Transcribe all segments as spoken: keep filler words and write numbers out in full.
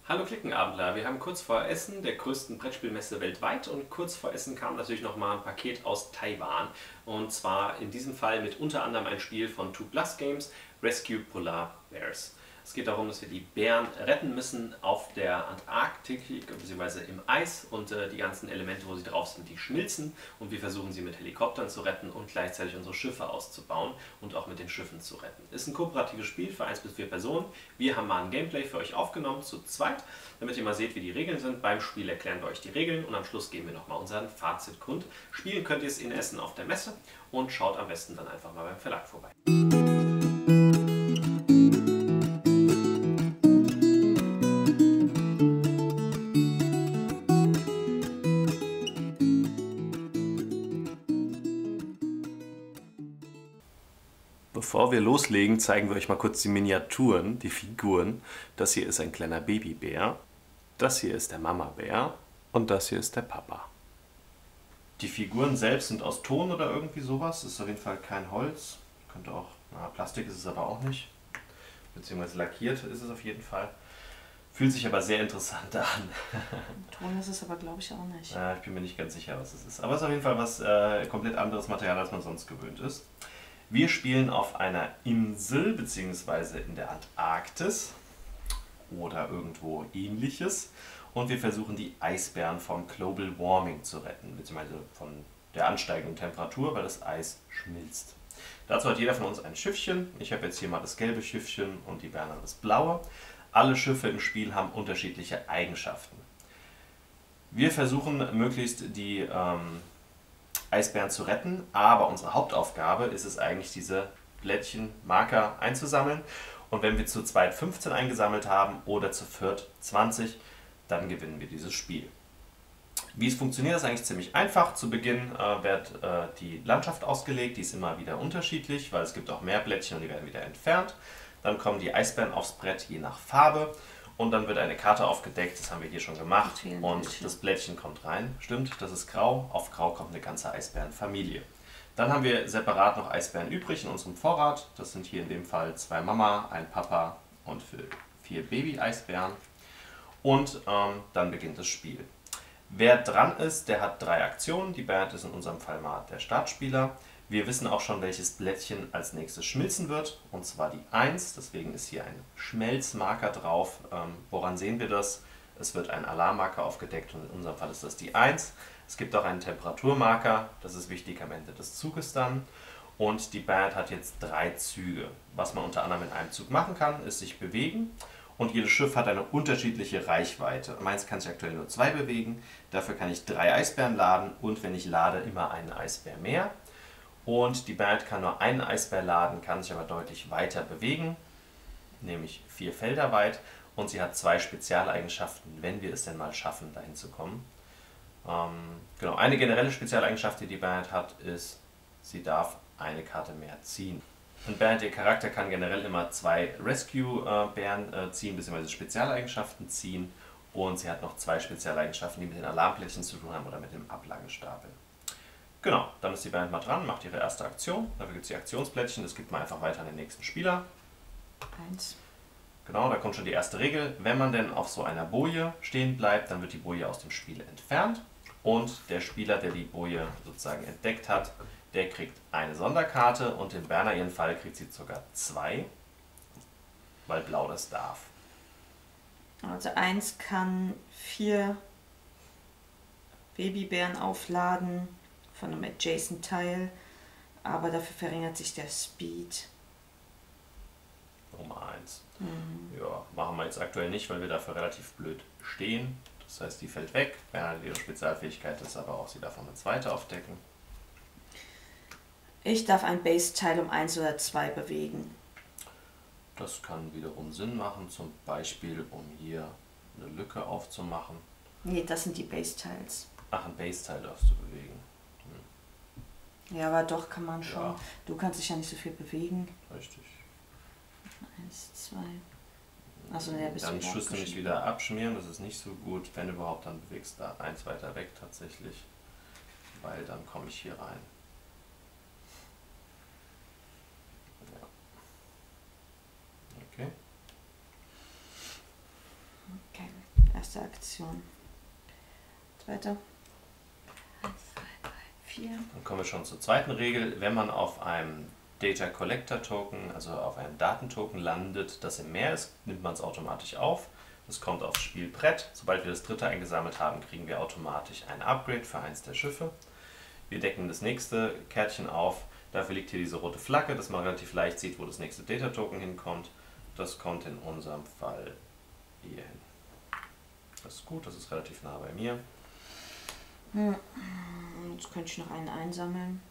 Hallo Klickenabendler, wir haben kurz vor Essen, der größten Brettspielmesse weltweit, und kurz vor Essen kam natürlich nochmal ein Paket aus Taiwan. Und zwar in diesem Fall mit unter anderem ein Spiel von Two Plus Games, Rescue Polar Bears. Es geht darum, dass wir die Bären retten müssen auf der Antarktik bzw. im Eis, und äh, die ganzen Elemente, wo sie drauf sind, die schmilzen, und wir versuchen sie mit Helikoptern zu retten und gleichzeitig unsere Schiffe auszubauen und auch mit den Schiffen zu retten. Ist ein kooperatives Spiel für eins bis vier Personen. Wir haben mal ein Gameplay für euch aufgenommen, zu zweit, damit ihr mal seht, wie die Regeln sind. Beim Spiel erklären wir euch die Regeln und am Schluss geben wir nochmal unseren Fazit kund. Spielen könnt ihr es in Essen auf der Messe und schaut am besten dann einfach mal beim Verlag vorbei. Bevor wir loslegen, zeigen wir euch mal kurz die Miniaturen, die Figuren. Das hier ist ein kleiner Babybär, das hier ist der Mamabär und das hier ist der Papa. Die Figuren selbst sind aus Ton oder irgendwie sowas, ist auf jeden Fall kein Holz. Könnte auch, na, Plastik ist es aber auch nicht, beziehungsweise lackiert ist es auf jeden Fall. Fühlt sich aber sehr interessant an. Ton ist es aber, glaube ich, auch nicht. Ja, ich bin mir nicht ganz sicher, was es ist. Aber es ist auf jeden Fall was äh, komplett anderes Material, als man sonst gewöhnt ist. Wir spielen auf einer Insel bzw. in der Antarktis oder irgendwo ähnliches, und wir versuchen die Eisbären vom Global Warming zu retten, beziehungsweise von der ansteigenden Temperatur, weil das Eis schmilzt. Dazu hat jeder von uns ein Schiffchen. Ich habe jetzt hier mal das gelbe Schiffchen und die Bären haben das blaue. Alle Schiffe im Spiel haben unterschiedliche Eigenschaften. Wir versuchen möglichst die ähm, Eisbären zu retten, aber unsere Hauptaufgabe ist es eigentlich, diese Blättchen, Marker einzusammeln, und wenn wir zu zweit fünfzehn eingesammelt haben oder zu viert zwanzig, dann gewinnen wir dieses Spiel. Wie es funktioniert, ist eigentlich ziemlich einfach. Zu Beginn äh, wird äh, die Landschaft ausgelegt, die ist immer wieder unterschiedlich, weil es gibt auch mehr Blättchen und die werden wieder entfernt. Dann kommen die Eisbären aufs Brett je nach Farbe. Und dann wird eine Karte aufgedeckt, das haben wir hier schon gemacht, und das Blättchen kommt rein. Stimmt, das ist grau, auf grau kommt eine ganze Eisbärenfamilie. Dann haben wir separat noch Eisbären übrig in unserem Vorrat. Das sind hier in dem Fall zwei Mama, ein Papa und vier Baby-Eisbären. Und ähm, dann beginnt das Spiel. Wer dran ist, der hat drei Aktionen. Die Band ist in unserem Fall mal der Startspieler. Wir wissen auch schon, welches Blättchen als nächstes schmilzen wird, und zwar die eins. Deswegen ist hier ein Schmelzmarker drauf. Ähm, woran sehen wir das? Es wird ein Alarmmarker aufgedeckt, und in unserem Fall ist das die eins. Es gibt auch einen Temperaturmarker, das ist wichtig am Ende des Zuges dann. Und die Band hat jetzt drei Züge. Was man unter anderem in einem Zug machen kann, ist sich bewegen. Und jedes Schiff hat eine unterschiedliche Reichweite. Meins kann sich aktuell nur zwei bewegen. Dafür kann ich drei Eisbären laden, und wenn ich lade, immer einen Eisbär mehr. Und die Band kann nur einen Eisbär laden, kann sich aber deutlich weiter bewegen, nämlich vier Felder weit. Und sie hat zwei Spezialeigenschaften, wenn wir es denn mal schaffen, dahin zu kommen. Ähm, genau, eine generelle Spezialeigenschaft, die die Band hat, ist, sie darf eine Karte mehr ziehen. Und Band, ihr Charakter, kann generell immer zwei Rescue-Bären äh, ziehen, bzw. Spezialeigenschaften ziehen. Und sie hat noch zwei Spezialeigenschaften, die mit den Alarmplättchen zu tun haben oder mit dem Ablagestapel. Genau, dann ist die Band mal dran, macht ihre erste Aktion. Dafür gibt es die Aktionsplättchen, das gibt man einfach weiter an den nächsten Spieler. Eins. Genau, da kommt schon die erste Regel. Wenn man denn auf so einer Boje stehen bleibt, dann wird die Boje aus dem Spiel entfernt. Und der Spieler, der die Boje sozusagen entdeckt hat, der kriegt eine Sonderkarte, und in Berner ihren Fall kriegt sie sogar zwei, weil Blau das darf. Also eins kann vier Babybären aufladen von einem adjacent Teil, aber dafür verringert sich der Speed. Nummer eins. Mhm. Ja, machen wir jetzt aktuell nicht, weil wir dafür relativ blöd stehen. Das heißt, die fällt weg. Berner hat ihre Spezialfähigkeit, ist aber auch, sie darf noch eine zweite aufdecken. Ich darf ein Base-Teil um eins oder zwei bewegen. Das kann wiederum Sinn machen, zum Beispiel um hier eine Lücke aufzumachen. Nee, das sind die Base-Teils. Ach, ein Base-Teil darfst du bewegen. Ja, aber doch kann man schon. Ja. Du kannst dich ja nicht so viel bewegen. Richtig. Eins, zwei. Achso, ne, bist Dann du tust du mich wieder abschmieren, das ist nicht so gut. Wenn überhaupt, dann bewegst du da eins weiter weg tatsächlich, weil dann komme ich hier rein. Ja. Okay. Okay. erste Aktion. Zweite. eins, zwei, drei, vier. Dann kommen wir schon zur zweiten Regel. Wenn man auf einem Data Collector Token, also auf einem Datentoken landet, das im Meer ist, nimmt man es automatisch auf. Das kommt aufs Spielbrett. Sobald wir das dritte eingesammelt haben, kriegen wir automatisch ein Upgrade für eins der Schiffe. Wir decken das nächste Kärtchen auf. Dafür liegt hier diese rote Flagge, dass man relativ leicht sieht, wo das nächste Data Token hinkommt. Das kommt in unserem Fall hier hin. Das ist gut, das ist relativ nah bei mir. Hm. Jetzt könnte ich noch einen einsammeln.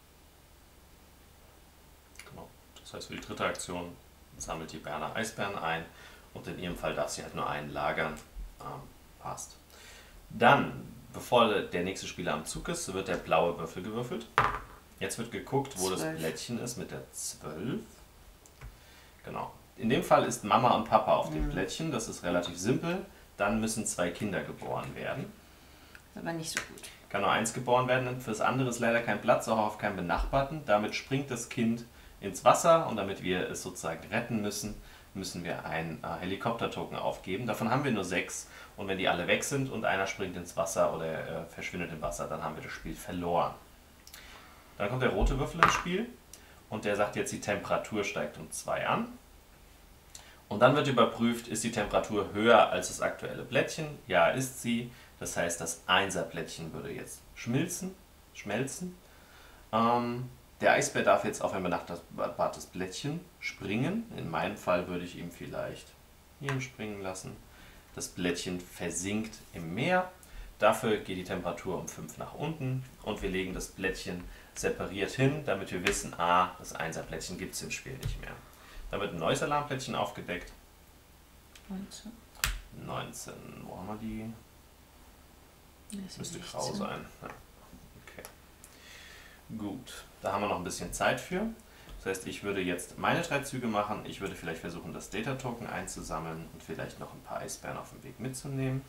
Genau. Das heißt, für die dritte Aktion sammelt die Berner Eisbären ein und in ihrem Fall darf sie halt nur einen lagern. Ähm, passt. Dann, bevor der nächste Spieler am Zug ist, wird der blaue Würfel gewürfelt. Jetzt wird geguckt, wo zwölf. Das Plättchen ist mit der zwölf. Genau. In dem Fall ist Mama und Papa auf dem Mhm. Plättchen. Das ist relativ simpel. Dann müssen zwei Kinder geboren werden. Aber nicht so gut. Kann nur eins geboren werden. Für das andere ist leider kein Platz, auch auf keinem benachbarten. Damit springt das Kind ins Wasser und damit wir es sozusagen retten müssen, müssen wir einen äh, Helikopter-Token aufgeben. Davon haben wir nur sechs. Und wenn die alle weg sind und einer springt ins Wasser oder äh, verschwindet im Wasser, dann haben wir das Spiel verloren. Dann kommt der rote Würfel ins Spiel und der sagt jetzt, die Temperatur steigt um zwei an. Und dann wird überprüft, ist die Temperatur höher als das aktuelle Plättchen? Ja, ist sie. Das heißt, das Einser-Plättchen würde jetzt schmilzen, schmelzen. Ähm, der Eisbär darf jetzt auf ein benachbartes Plättchen springen. In meinem Fall würde ich ihm vielleicht hier springen lassen. Das Plättchen versinkt im Meer. Dafür geht die Temperatur um fünf nach unten und wir legen das Plättchen separiert hin, damit wir wissen, ah, das Einser-Plättchen gibt es im Spiel nicht mehr. Dann wird ein neues Alarmplättchen aufgedeckt. neunzehn. neunzehn, wo haben wir die? Das Müsste ist grau sechzehn. sein. Ja. Okay. Gut, da haben wir noch ein bisschen Zeit für. Das heißt, ich würde jetzt meine drei Züge machen. Ich würde vielleicht versuchen, das Data-Token einzusammeln und vielleicht noch ein paar Eisbären auf dem Weg mitzunehmen.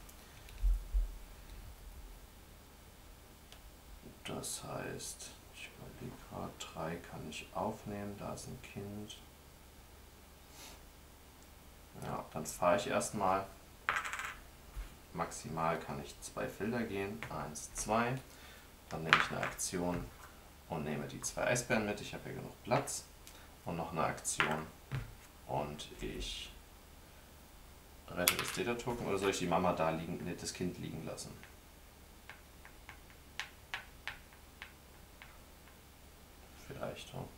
Das heißt, ich überlege gerade, drei kann ich aufnehmen, da ist ein Kind. Ja, dann fahre ich erstmal. Maximal kann ich zwei Felder gehen, eins, zwei. Dann nehme ich eine Aktion und nehme die zwei Eisbären mit. Ich habe hier genug Platz. Und noch eine Aktion und ich rette das Data-Token. Oder soll ich die Mama da liegen, nee, das Kind liegen lassen? Vielleicht, oh.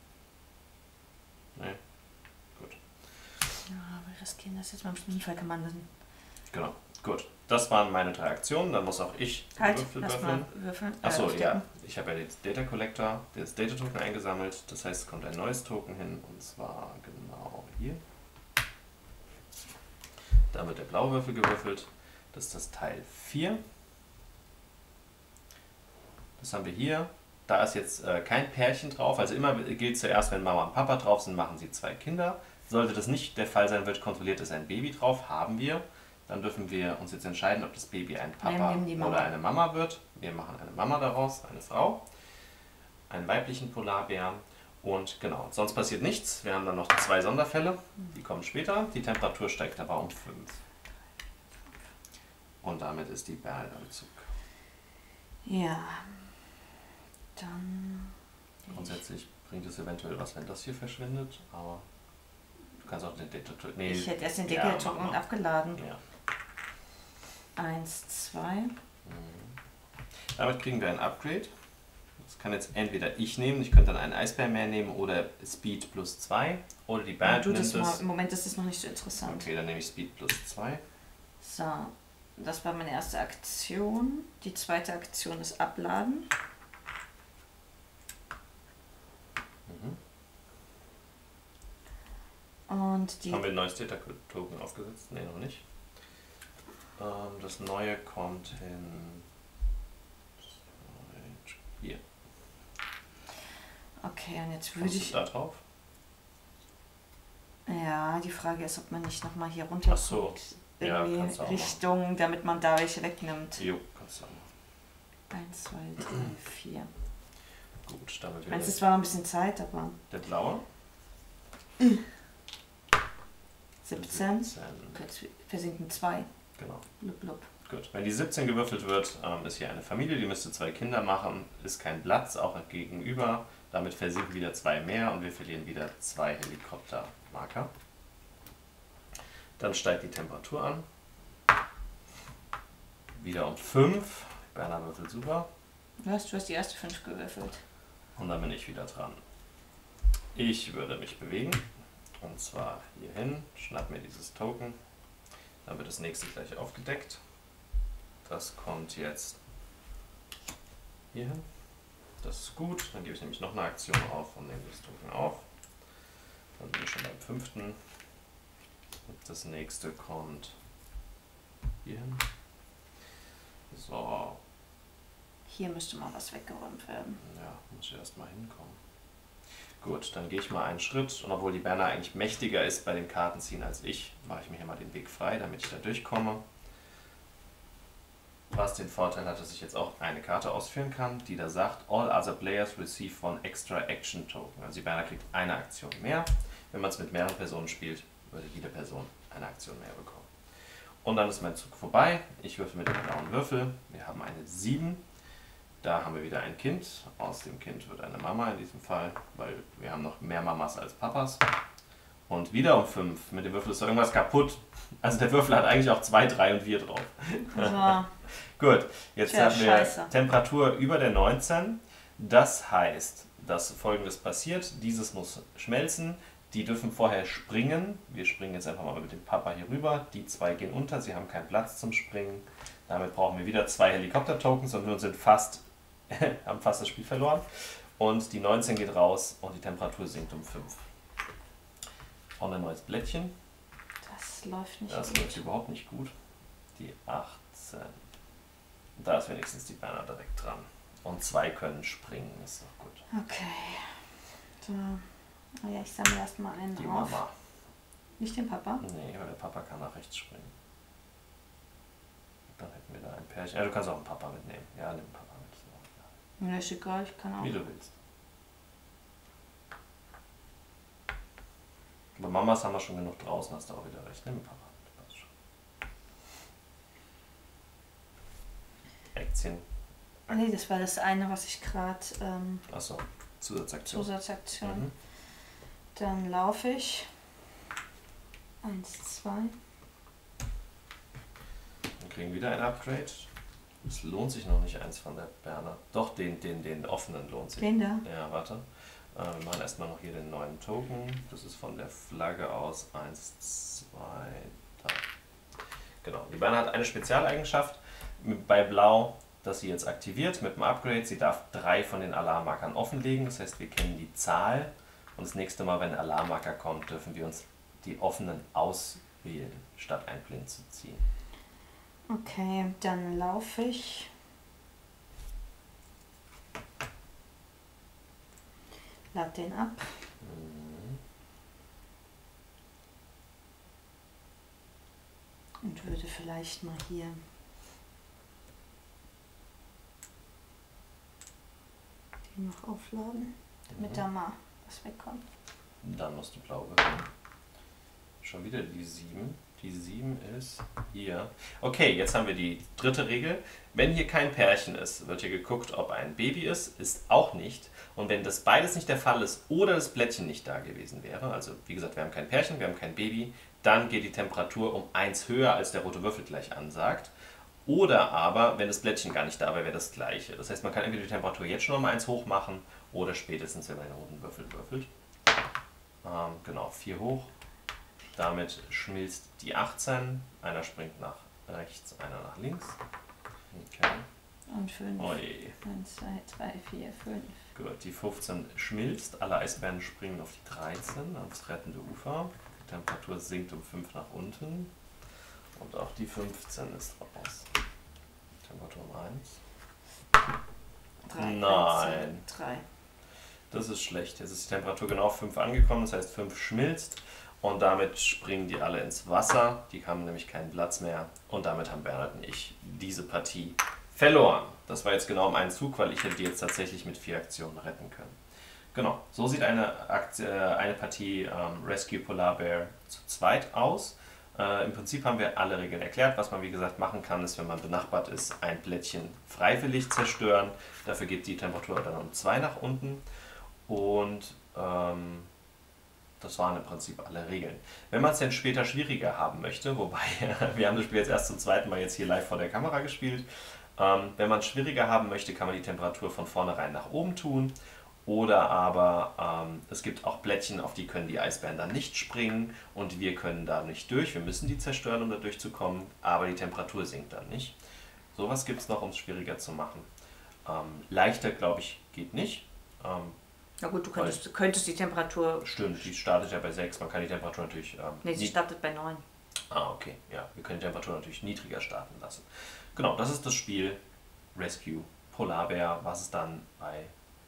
Nee, gut. Ja, aber das Kind, das jetzt beim Spielfall kann man dann. Genau, gut. Das waren meine drei Aktionen. Dann muss auch ich den Halt, Würfel lass würfeln. mal würfeln. äh, Achso, aufdecken. ja. Ich habe ja den Data Collector, das Data Token eingesammelt. Das heißt, es kommt ein neues Token hin und zwar genau hier. Da wird der blaue Würfel gewürfelt. Das ist das Teil vier. Das haben wir hier. Da ist jetzt äh, kein Pärchen drauf. Also immer gilt zuerst, wenn Mama und Papa drauf sind, machen sie zwei Kinder. Sollte das nicht der Fall sein, wird kontrolliert, ist ein Baby drauf. Haben wir. Dann dürfen wir uns jetzt entscheiden, ob das Baby ein Papa nehmen die Mama. oder eine Mama wird. Wir machen eine Mama daraus, eine Frau, einen weiblichen Polarbär und genau, sonst passiert nichts. Wir haben dann noch zwei Sonderfälle, die kommen später. Die Temperatur steigt aber um fünf. Und damit ist die Berl am Zug. Ja. Dann. Grundsätzlich bringt es eventuell was, wenn das hier verschwindet, aber du kannst auch den Data Token. Nee, Ich hätte erst den ja, Data-Token mach mal. abgeladen. Ja. Eins, zwei. Damit kriegen wir ein Upgrade. Das kann jetzt entweder ich nehmen, ich könnte dann einen Eisbär mehr nehmen oder Speed plus zwei. Oder die Ja, Band du, nimmt das mal, es. Im Moment ist das noch nicht so interessant. Okay, dann nehme ich Speed plus zwei. So, das war meine erste Aktion. Die zweite Aktion ist Abladen. Mhm. Und die. Haben wir ein neues Data-Token aufgesetzt? Ne, noch nicht. Ähm, das neue kommt hin. Hier. Okay, und jetzt würde Kommst ich. du da drauf? Ja, die Frage ist, ob man nicht nochmal hier runter Ach so. guckt. Ja, Irgendwie kannst du auch Richtung, damit man da welche wegnimmt. Jo, kannst du auch machen. Eins, zwei, drei, vier. Gut, damit Ich meine, wir es ist zwar noch ein bisschen Zeit, aber der blaue. siebzehn. siebzehn. Jetzt versinken zwei. Genau. Blub, blub. Gut. Wenn die siebzehn gewürfelt wird, ähm, ist hier eine Familie, die müsste zwei Kinder machen, ist kein Platz, auch gegenüber. Damit versinken wieder zwei mehr und wir verlieren wieder zwei Helikoptermarker. Dann steigt die Temperatur an. Wieder um fünf. Berner würfelt super. Was? Du hast die erste fünf gewürfelt. Und dann bin ich wieder dran. Ich würde mich bewegen. Und zwar hier hin. Schnapp mir dieses Token. Dann wird das nächste gleich aufgedeckt. Das kommt jetzt hier hin. Das ist gut. Dann gebe ich nämlich noch eine Aktion auf und nehme das Token auf. Dann bin ich schon beim fünften. Und das nächste kommt hier hin. So. Hier müsste mal was weggeräumt werden. Ja, muss ich erst mal hinkommen. Gut, dann gehe ich mal einen Schritt. Und obwohl die Berner eigentlich mächtiger ist bei dem Kartenziehen als ich, mache ich mir hier mal den Weg frei, damit ich da durchkomme. Was den Vorteil hat, dass ich jetzt auch eine Karte ausführen kann, die da sagt, all other players receive one extra action token. Also die Berner kriegt eine Aktion mehr. Wenn man es mit mehreren Personen spielt, würde jede Person eine Aktion mehr bekommen. Und dann ist mein Zug vorbei. Ich würfel mit dem blauen Würfel. Wir haben eine sieben. Da haben wir wieder ein Kind. Aus dem Kind wird eine Mama in diesem Fall, weil wir haben noch mehr Mamas als Papas. Und wieder um fünf. Mit dem Würfel ist doch irgendwas kaputt. Also der Würfel hat eigentlich auch zwei, drei und vier drauf. So. Gut, jetzt Tja, haben wir scheiße. Temperatur über der neunzehn. Das heißt, dass Folgendes passiert. Dieses muss schmelzen. Die dürfen vorher springen. Wir springen jetzt einfach mal mit dem Papa hier rüber. Die zwei gehen unter. Sie haben keinen Platz zum Springen. Damit brauchen wir wieder zwei Helikopter-Tokens und wir sind fast, haben fast das Spiel verloren. Und die neunzehn geht raus und die Temperatur sinkt um fünf. Und ein neues Blättchen. Das läuft nicht Das gut. läuft überhaupt nicht gut. Die achtzehn. Da ist wenigstens die Berner direkt dran. Und zwei können springen, ist doch gut. Okay. So. Oh ja, ich sammle erstmal einen Die auf. Mama. Nicht den Papa? Nee, weil der Papa kann nach rechts springen. Dann hätten wir da ein Pärchen. Ja, du kannst auch einen Papa mitnehmen. Ja, nimm den Papa mit. Ja, ist egal, ich kann auch. Wie du willst. Bei Mamas haben wir schon genug draußen, hast du auch wieder recht. Nimm den Papa mit. Passt schon. Aktien. Nee, das war das eine, was ich gerade. Ähm, Achso, Zusatzaktion. Zusatzaktion. Mhm. Dann laufe ich. Eins, zwei. Wir kriegen wieder ein Upgrade. Es lohnt sich noch nicht eins von der Berner. Doch, den, den, den offenen lohnt sich. Den da? Ja, warte. Äh, wir machen erstmal noch hier den neuen Token. Das ist von der Flagge aus eins, zwei, drei. Genau. Die Berner hat eine Spezialeigenschaft bei Blau, dass sie jetzt aktiviert mit dem Upgrade. Sie darf drei von den Alarmmarkern offenlegen. Das heißt, wir kennen die Zahl. Und das nächste Mal, wenn ein Alarmmarker kommt, dürfen wir uns die offenen auswählen, statt ein Blind zu ziehen. Okay, dann laufe ich. Lad den ab. Mhm. Und würde vielleicht mal hier den noch aufladen, damit Mhm. da mal was wegkommt. Dann musst du blau würfeln. Schon wieder die sieben. Die sieben ist hier. Okay, jetzt haben wir die dritte Regel. Wenn hier kein Pärchen ist, wird hier geguckt, ob ein Baby ist. Ist auch nicht. Und wenn das beides nicht der Fall ist oder das Blättchen nicht da gewesen wäre, also wie gesagt, wir haben kein Pärchen, wir haben kein Baby, dann geht die Temperatur um eins höher, als der rote Würfel gleich ansagt. Oder aber, wenn das Blättchen gar nicht da wäre, wäre das gleiche. Das heißt, man kann entweder die Temperatur jetzt schon noch mal eins hoch machen oder spätestens, wenn man den roten Würfel würfelt. Ähm, genau, vier hoch. Damit schmilzt die achtzehn. Einer springt nach rechts, einer nach links. Okay. Und fünf. Oi. eins, zwei, drei, vier, fünf. Gut, die fünfzehn schmilzt. Alle Eisbären springen auf die dreizehn, ans rettende Ufer. Die Temperatur sinkt um fünf nach unten. Und auch die fünfzehn ist raus. Temperatur um eins. drei, Nein. drei. Das ist schlecht. Jetzt ist die Temperatur genau auf fünf angekommen, das heißt fünf schmilzt. Und damit springen die alle ins Wasser. Die haben nämlich keinen Platz mehr. Und damit haben Bernhard und ich diese Partie verloren. Das war jetzt genau um einen Zug, weil ich hätte die jetzt tatsächlich mit vier Aktionen retten können. Genau, so sieht eine, Aktie, eine Partie ähm, Rescue Polar Bear zu zweit aus. Äh, Im Prinzip haben wir alle Regeln erklärt. Was man wie gesagt machen kann, ist, wenn man benachbart ist, ein Plättchen freiwillig zerstören. Dafür geht die Temperatur dann um zwei nach unten. Und ähm, das waren im Prinzip alle Regeln. Wenn man es denn später schwieriger haben möchte, wobei wir haben das Spiel jetzt erst zum zweiten Mal jetzt hier live vor der Kamera gespielt, ähm, wenn man es schwieriger haben möchte, kann man die Temperatur von vornherein nach oben tun. Oder aber ähm, es gibt auch Plättchen, auf die können die Eisbären dann nicht springen und wir können da nicht durch. Wir müssen die zerstören, um da durchzukommen, aber die Temperatur sinkt dann nicht. Sowas gibt es noch, um es schwieriger zu machen. Ähm, leichter, glaube ich, geht nicht. Ähm, Na gut, du könntest, du könntest die Temperatur... Stimmt, die startet ja bei sechs. Man kann die Temperatur natürlich... Ähm, Ne, sie startet bei neun. Ah, okay. Ja, wir können die Temperatur natürlich niedriger starten lassen. Genau, das ist das Spiel Rescue Polarbär, was es dann bei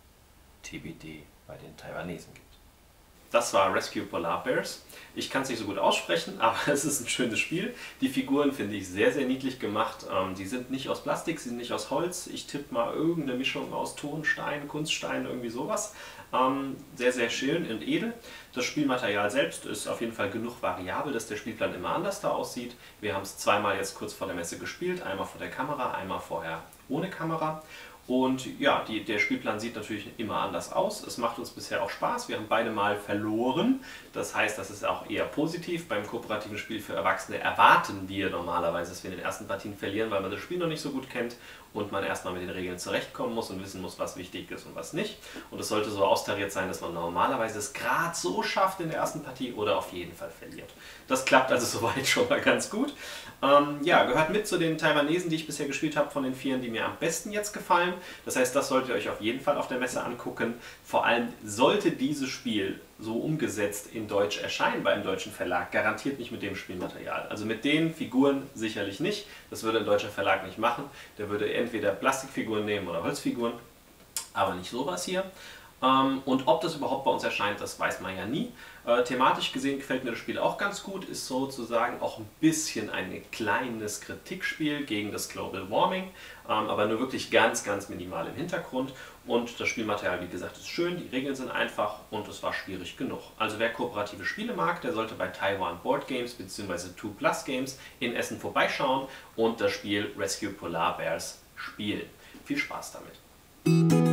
T B D bei den Taiwanesen gibt. Das war Rescue Polar Bears. Ich kann es nicht so gut aussprechen, aber es ist ein schönes Spiel. Die Figuren finde ich sehr, sehr niedlich gemacht. Ähm, die sind nicht aus Plastik, sie sind nicht aus Holz. Ich tippe mal irgendeine Mischung aus Tonstein, Kunststein, irgendwie sowas. Ähm, sehr, sehr schön und edel. Das Spielmaterial selbst ist auf jeden Fall genug variabel, dass der Spielplan immer anders da aussieht. Wir haben es zweimal jetzt kurz vor der Messe gespielt. Einmal vor der Kamera, einmal vorher ohne Kamera. Und ja, die, der Spielplan sieht natürlich immer anders aus. Es macht uns bisher auch Spaß. Wir haben beide Mal verloren. Das heißt, das ist auch eher positiv. Beim kooperativen Spiel für Erwachsene erwarten wir normalerweise, dass wir in den ersten Partien verlieren, weil man das Spiel noch nicht so gut kennt und man erstmal mit den Regeln zurechtkommen muss und wissen muss, was wichtig ist und was nicht. Und es sollte so austariert sein, dass man normalerweise es gerade so schafft in der ersten Partie oder auf jeden Fall verliert. Das klappt also soweit schon mal ganz gut. Ähm, ja, gehört mit zu den Taiwanesen, die ich bisher gespielt habe, von den Vieren, die mir am besten jetzt gefallen. Das heißt, das solltet ihr euch auf jeden Fall auf der Messe angucken. Vor allem sollte dieses Spiel so umgesetzt in Deutsch erscheinen bei einem deutschen Verlag, garantiert nicht mit dem Spielmaterial. Also mit den Figuren sicherlich nicht. Das würde ein deutscher Verlag nicht machen. Der würde entweder Plastikfiguren nehmen oder Holzfiguren, aber nicht sowas hier. Und ob das überhaupt bei uns erscheint, das weiß man ja nie. Äh, thematisch gesehen gefällt mir das Spiel auch ganz gut, ist sozusagen auch ein bisschen ein kleines Kritikspiel gegen das Global Warming, ähm, aber nur wirklich ganz, ganz minimal im Hintergrund. Und das Spielmaterial, wie gesagt, ist schön, die Regeln sind einfach und es war schwierig genug. Also wer kooperative Spiele mag, der sollte bei Taiwan Board Games bzw. two plus Games in Essen vorbeischauen und das Spiel Rescue Polar Bears spielen. Viel Spaß damit!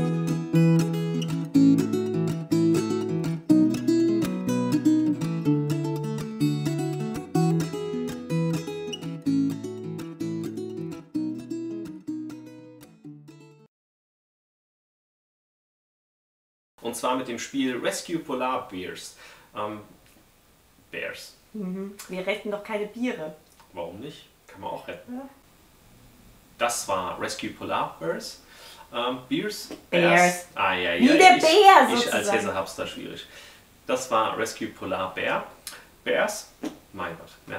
Und zwar mit dem Spiel Rescue Polar Bears. Ähm, Bears. Mhm. Wir retten doch keine Biere. Warum nicht? Kann man auch retten. Ja. Das war Rescue Polar Bears. Ähm, Bears. Bears. Ah, ja, ja. Wie der ich, Bär Ich sozusagen. als Hesse hab's da schwierig. Das war Rescue Polar Bear. Bears. Mein Gott.